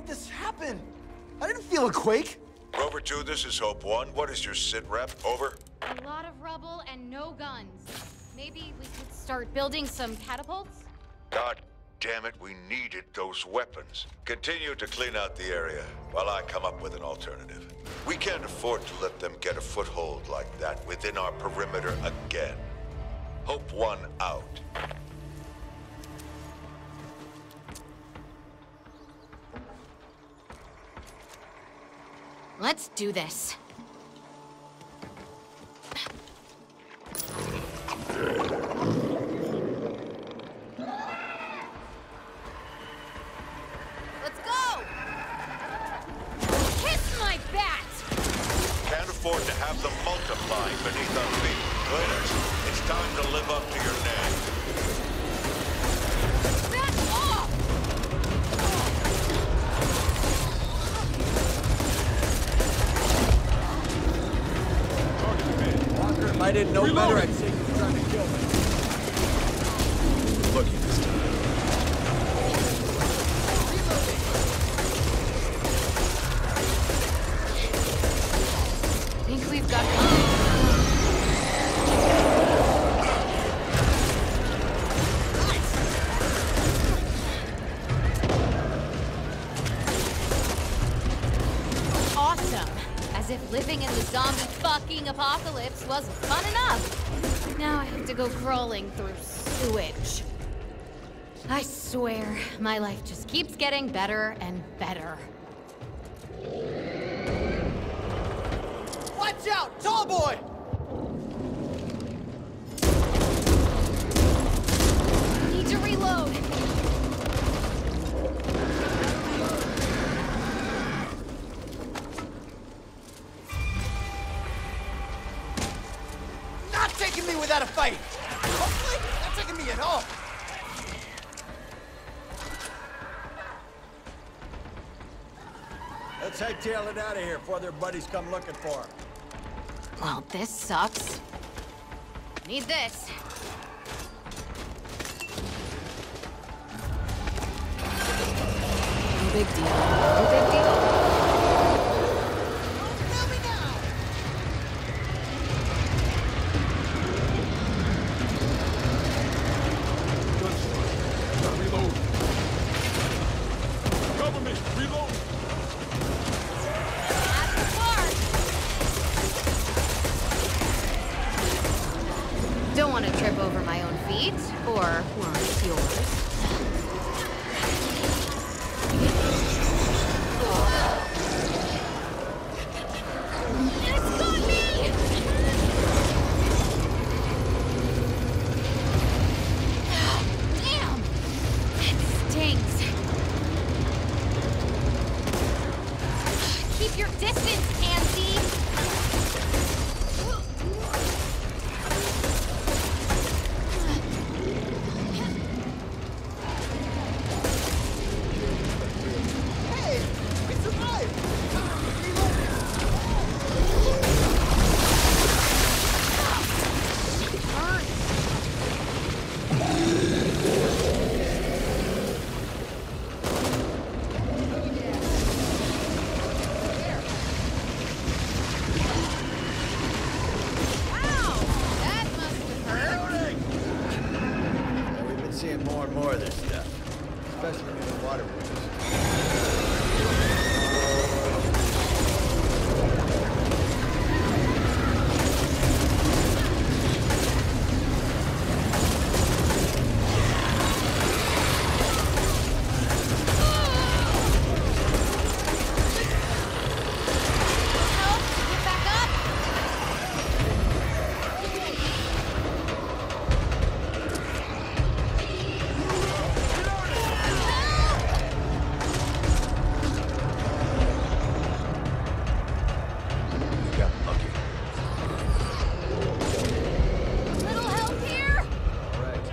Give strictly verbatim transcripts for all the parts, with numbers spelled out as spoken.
make this happen? I didn't feel a quake. Rover two, this is Hope one. What is your sit rep? Over. A lot of rubble and no guns. Maybe we could start building some catapults? God damn it, we needed those weapons. Continue to clean out the area while I come up with an alternative. We can't afford to let them get a foothold like that within our perimeter again. Hope one out. Let's do this. Let's go! Kiss my bat! Can't afford to have them multiplying beneath our feet. Cleaners, it's time to live up to your name. Back off! Walker, if I didn't know Reload. better, I'd say you were trying to kill me. Look at this time. Think we've got awesome. As if living in the zombie fucking apocalypse wasn't fun enough. Now I have to go crawling through sewage. I swear, my life just keeps getting better and better. Watch out, tall boy! Need to reload. Not taking me without a fight! Hopefully, not taking me at all! Let's hightail it out of here before their buddies come looking for him. Well, this sucks. Need this. No big deal. No big deal. Tell me now! Gunshot. Reload. Cover me. Reload. That's the part. Don't want to trip over my own feet, or worse, yours. It's got me! Damn! It stings. Keep your distance, Pansy! Hey! We survived! Wow! That must have hurt. Yeah, we've been seeing more and more of this stuff. Especially in the water woods. Help! Get back up! You got lucky. Little help here? All right.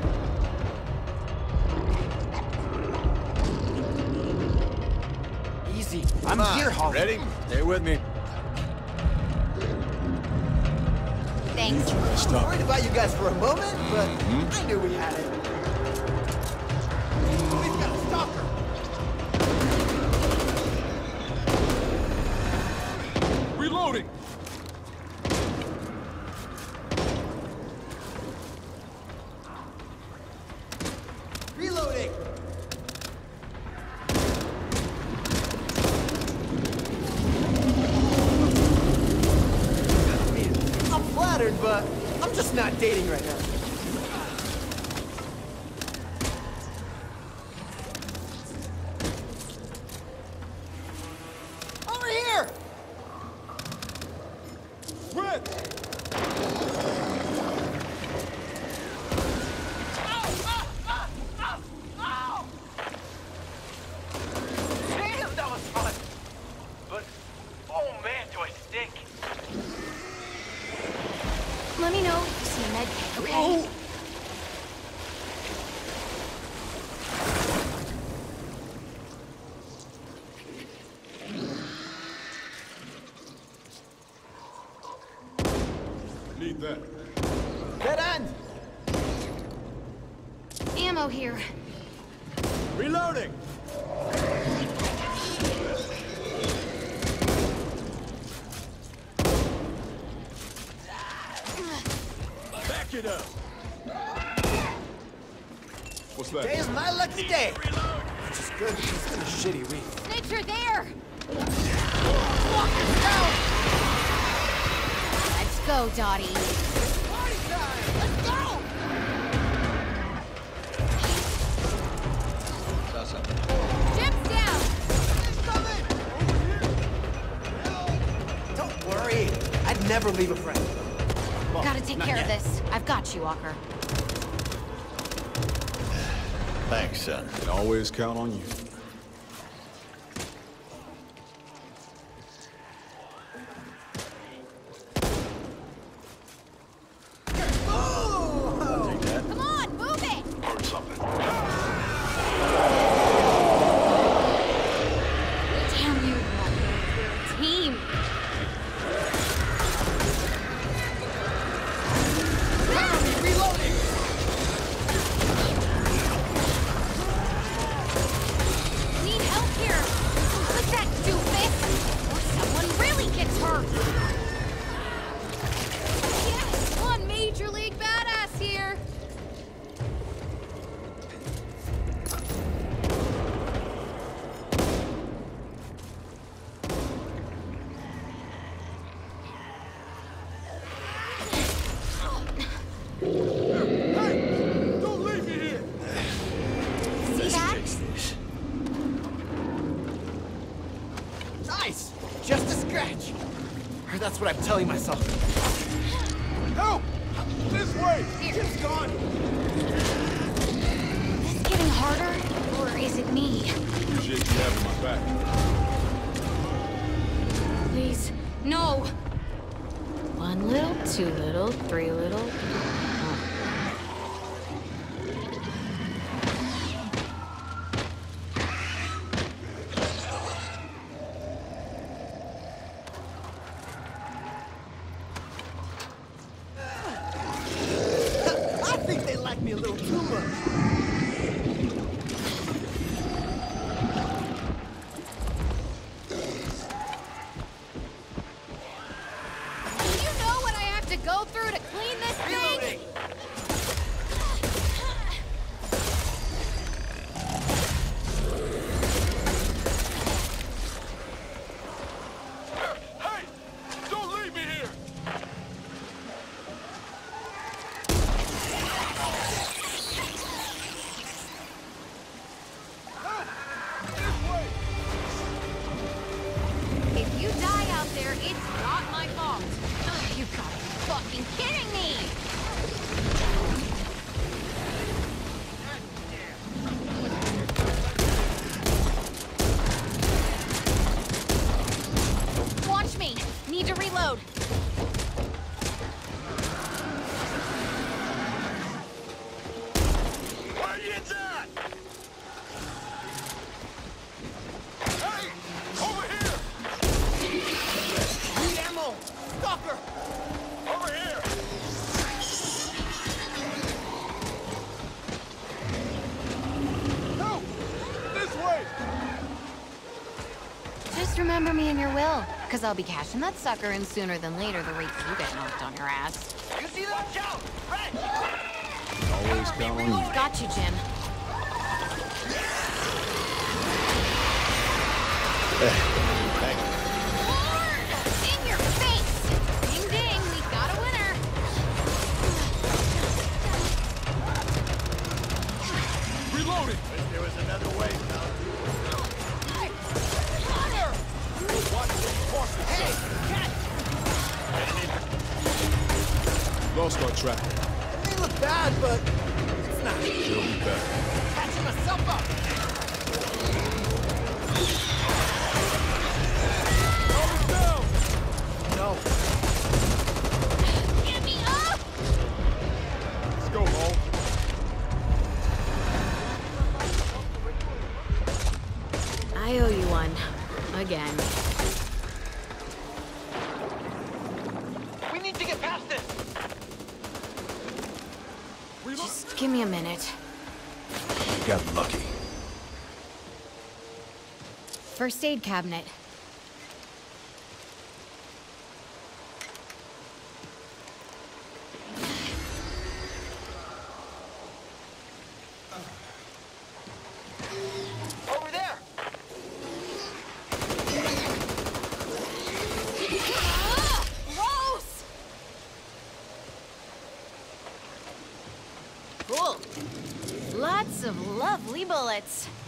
Easy. I'm Come on, here, Holly. ready? Stay with me. Thanks. Stop. Worried about you guys for a moment, but I knew we had it. We've got a stalker. just not dating right now. Over here! Red! Damn, that was fun! But, oh man, do I stink! Let me know if you see a med kit, okay? Need that. Dead end! Ammo here. Reloading! Back it up. What's that? Today's my lucky day. Which is good, because it's been a shitty week. Snitcher there! Let's go, Dottie. Party time! Let's go! Saw something. Jim's down! Don't worry. I'd never leave a friend. Well, Gotta take not care yet. of this. I've got you, Walker. Thanks, son. Can always count on you. I'll take that. Come on, move it! Heard something. Damn you, Walker. We're a team. Reloading! Need help here. With that doofus. Or someone really gets hurt. Yes, one major league badass here. Hey! Don't leave me here! See that? Fix this. Nice! Just a scratch. Or that's what I'm telling myself. Help! This way! Jim's gone. Is this getting harder? Or is it me? Appreciate you having my back. Please, no! One little, two little, three little. I think they like me a little too much. Do you know what I have to go through to clean this thing? Reloading! Hey! Don't leave me here! Help! This way! If you die out there, it's not my fault. Ugh, you gotta be fucking kidding me! Watch me. Need to reload. Where you at? Hey! Over here! Need ammo! Stalker! Over here! Help! This way! Just remember me in your will, because I'll be cashing that sucker in sooner than later the rates you get knocked on your ass. You see that shout? Red! Always count on you. Got you, Jim. Thanks. In your face! Ding ding, we got a winner! lost our track. It may look bad, but it's not. She'll be back. Catching myself up. Hold it down! No. Get me up! Let's go, Mo. I owe you one. Again. We need to get past this. Just give me a minute. Got lucky. First aid cabinet. Over there. Ah, gross! Cool. Lots of lovely bullets.